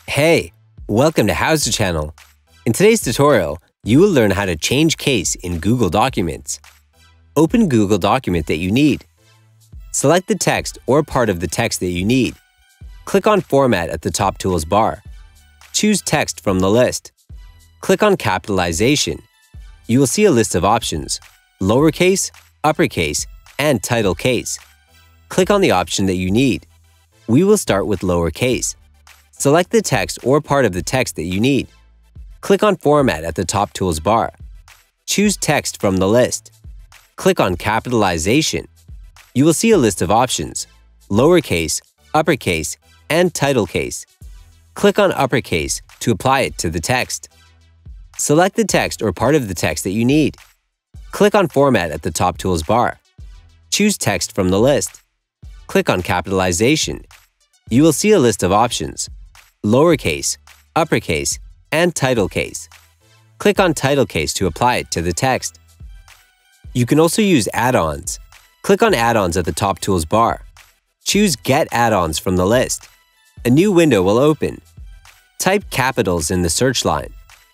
Hey, welcome to Howza channel. In today's tutorial, you will learn how to change case in Google Documents. Open Google document that you need. Select the text or part of the text that you need. Click on Format at the top tools bar. Choose Text from the list. Click on Capitalization. You will see a list of options: lowercase, uppercase, and title case. Click on the option that you need. We will start with lowercase. Select the text or part of the text that you need. Click on Format at the top tools bar. Choose Text from the list. Click on Capitalization. You will see a list of options: lowercase, uppercase, and title case. Click on Uppercase to apply it to the text. Select the text or part of the text that you need. Click on Format at the top tools bar. Choose Text from the list. Click on Capitalization. You will see a list of options: lowercase, uppercase, and title case. Click on Title case to apply it to the text. You can also use add-ons. Click on Add-ons at the top tools bar. Choose Get Add-ons from the list. A new window will open. Type capitals in the search line.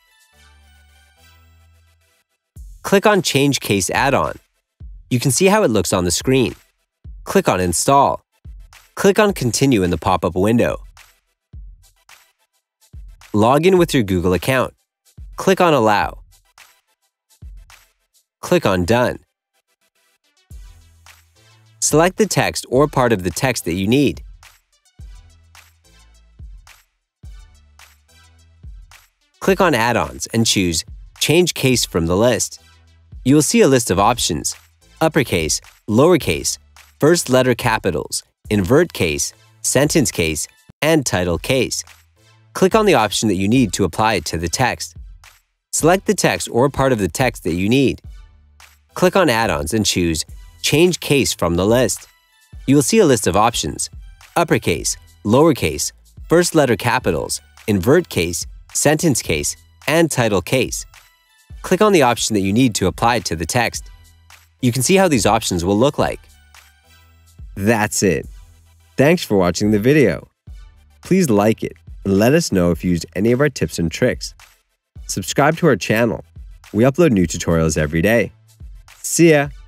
Click on Change Case Add-on. You can see how it looks on the screen. Click on Install. Click on Continue in the pop-up window. Log in with your Google account. Click on Allow. Click on Done. Select the text or part of the text that you need. Click on Add-ons and choose Change Case from the list. You will see a list of options: uppercase, lowercase, first letter capitals, invert case, sentence case, and title case. Click on the option that you need to apply it to the text. Select the text or part of the text that you need. Click on Add-ons and choose Change Case from the list. You will see a list of options: uppercase, lowercase, first letter capitals, invert case, sentence case, and title case. Click on the option that you need to apply it to the text. You can see how these options will look like. That's it. Thanks for watching the video. Please like it and let us know if you used any of our tips and tricks. Subscribe to our channel. We upload new tutorials every day. See ya!